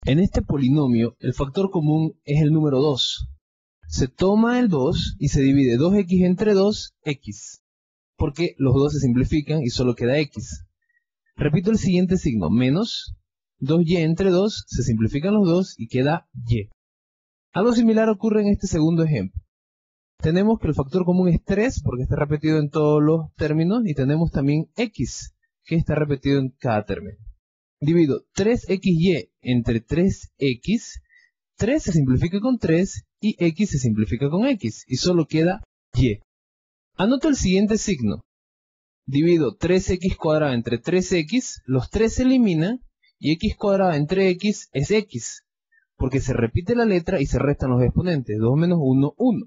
En este polinomio, el factor común es el número 2. Se toma el 2 y se divide 2x entre 2, x, porque los 2 se simplifican y solo queda x. Repito el siguiente signo, menos 2y entre 2, se simplifican los 2 y queda y. Algo similar ocurre en este segundo ejemplo. Tenemos que el factor común es 3, porque está repetido en todos los términos, y tenemos también x, que está repetido en cada término. Divido 3xy entre 3x, 3 se simplifica con 3 y x se simplifica con x, y solo queda y. Anoto el siguiente signo. Divido 3x cuadrado entre 3x, los 3 se eliminan, y x cuadrado entre x es x, porque se repite la letra y se restan los exponentes, 2 menos 1, 1.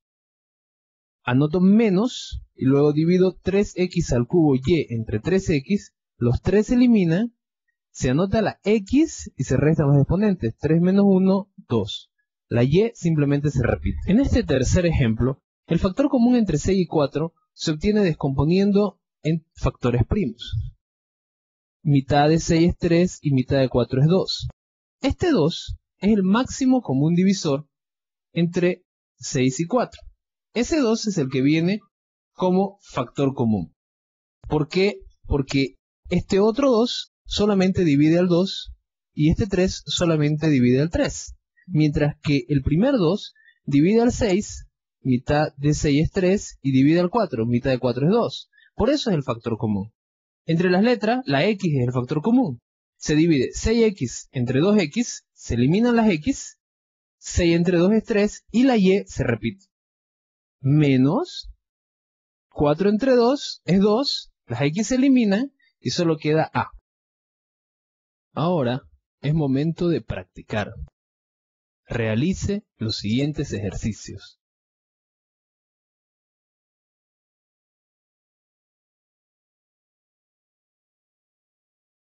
Anoto menos, y luego divido 3x al cubo y entre 3x, los 3 se eliminan, se anota la x y se restan los exponentes, 3 menos 1, 2. La y simplemente se repite. En este tercer ejemplo, el factor común entre 6 y 4 se obtiene descomponiendo en factores primos. Mitad de 6 es 3 y mitad de 4 es 2. Este 2 es el máximo común divisor entre 6 y 4. Ese 2 es el que viene como factor común. ¿Por qué? Porque este otro 2 solamente divide al 2 y este 3 solamente divide al 3. Mientras que el primer 2 divide al 6, mitad de 6 es 3, y divide al 4, mitad de 4 es 2. Por eso es el factor común. Entre las letras, la x es el factor común. Se divide 6x entre 2x, se eliminan las x, 6 entre 2 es 3, y la y se repite. Menos 4 entre 2 es 2, las x se eliminan y solo queda a. Ahora es momento de practicar. Realice los siguientes ejercicios.